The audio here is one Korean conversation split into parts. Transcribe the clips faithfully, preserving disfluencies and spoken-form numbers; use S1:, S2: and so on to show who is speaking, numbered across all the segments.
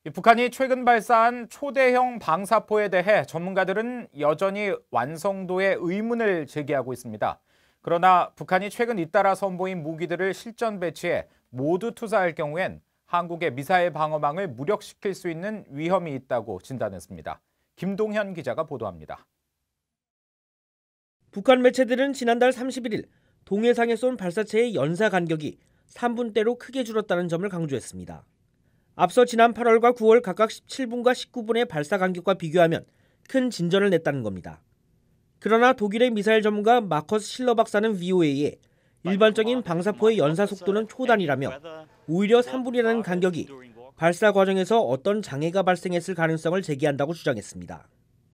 S1: 북한이 최근 발사한 초대형 방사포에 대해 전문가들은 여전히 완성도에 의문을 제기하고 있습니다. 그러나 북한이 최근 잇따라 선보인 무기들을 실전 배치해 모두 투사할 경우엔 한국의 미사일 방어망을 무력시킬 수 있는 위험이 있다고 진단했습니다. 김동현 기자가 보도합니다.
S2: 북한 매체들은 지난달 삼십일일 동해상에 쏜 발사체의 연사 간격이 삼 분대로 크게 줄었다는 점을 강조했습니다. 앞서 지난 팔월과 구월 각각 십칠 분과 십구 분의 발사 간격과 비교하면 큰 진전을 냈다는 겁니다. 그러나 독일의 미사일 전문가 마커스 실러 박사는 브이오에이에 일반적인 방사포의 연사 속도는 초단위라며 오히려 삼 분이라는 간격이 발사 과정에서 어떤 장애가 발생했을 가능성을 제기한다고 주장했습니다.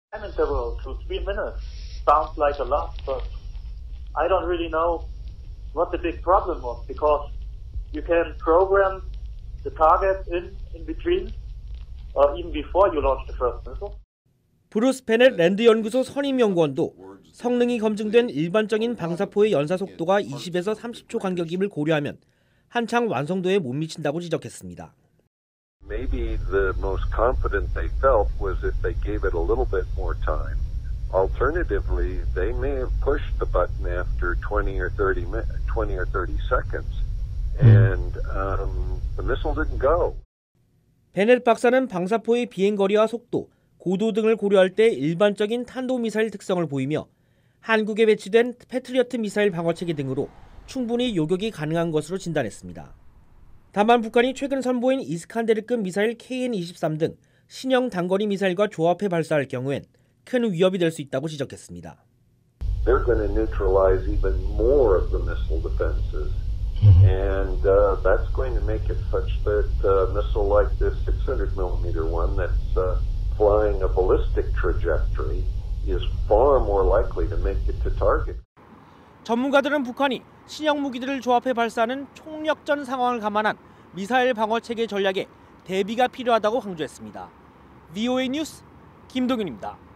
S3: Sounds like a lot, but I don't really know what the big problem was because you can program the target in in between or even before you launch the first missile.
S2: 브루스 베넷 랜드 연구소 선임 연구원도 성능이 검증된 일반적인 방사포의 연사 속도가 이십에서 삼십 초 간격임을 고려하면 한창 완성도에 못 미친다고 지적했습니다.
S4: Maybe the most confident they felt was if they gave it a little bit more time. Alternatively, they may have pushed the button after twenty or thirty twenty or thirty seconds, and um, the missile didn't go.
S2: 베넷 박사는 방사포의 비행 거리와 속도, 고도 등을 고려할 때 일반적인 탄도미사일 특성을 보이며 한국에 배치된 패트리어트 미사일 방어체계 등으로 충분히 요격이 가능한 것으로 진단했습니다. 다만 북한이 최근 선보인 이스칸데르급 미사일 케이엔 이십삼 등 신형 단거리 미사일과 조합해 발사할 경우엔 큰 위협이 될 수 있다고 지적했습니다.
S4: They're going to neutralize even more of the missile defenses, and uh, that's going to make it such that a missile like this six hundred millimeter one that's uh, flying a ballistic trajectory is far more likely to make it to target.
S2: 전문가들은 북한이 신형 무기들을 조합해 발사하는 총력전 상황을 감안한 미사일 방어 체계 전략에 대비가 필요하다고 강조했습니다. 브이오에이 뉴스 김동윤입니다.